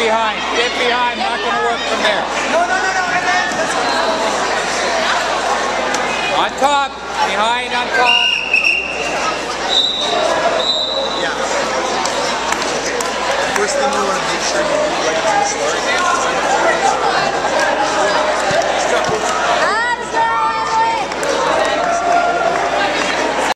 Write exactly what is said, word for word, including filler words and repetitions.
behind. Get behind. Not going to work from there. No, no, no, no. And then, that's on top. Behind on top. Yeah. First thing you want to make sure you do right from the start.